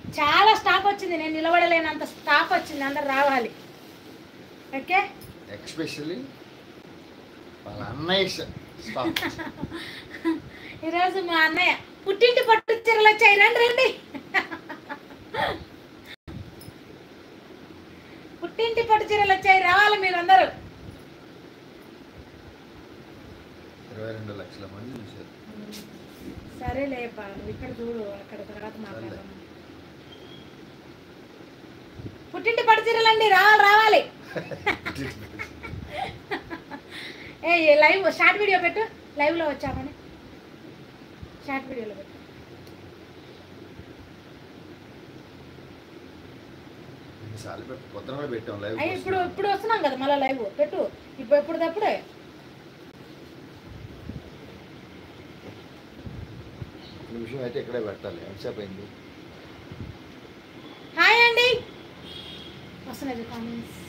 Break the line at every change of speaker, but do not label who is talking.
చాలా స్టాక్ వచ్చింది, నేను నిలబడలేనంత స్టాక్ వచ్చింది, అందరు రావాలి. ఓకే,
ఎక్స్పెషల్లీ వాళ్ళ అన్నయ్య స్టాక్.
ఈరోజు మా అన్నయ్య పుట్టింటి పట్టు చీరలు వచ్చాయి, రండి రండి. పుట్టింటి పట్టు చీరలు వచ్చాయి, రావాలి మీరందరూ.
22 లక్షల మంది చూశారు.
సరేలేపా, నువ్వు ఇక్కడ చూడు, అక్కడ తర్వాత మాట్లాడదాం. పుట్టింటి పట్టు చీరలు అండి, రావాలి రావాలి. ఏ లైవ్ షార్ట్ వీడియో పెట్టు, లైవ్లో వచ్చామని షార్ట్ వీడియోలో పెట్టు.
పొద్దున పెట్టాం లైవ్.
ఇప్పుడు ఇప్పుడు వస్తున్నాం కదా మళ్ళీ లైవ్ పెట్టు, ఇప్పుడు తప్పుడే.
నిమిషం అయితే ఇక్కడే పెట్టాలి. ఎంతసేపు అయింది?
హాయ్ అండి, వస్తున్నాయి కామెంట్స్.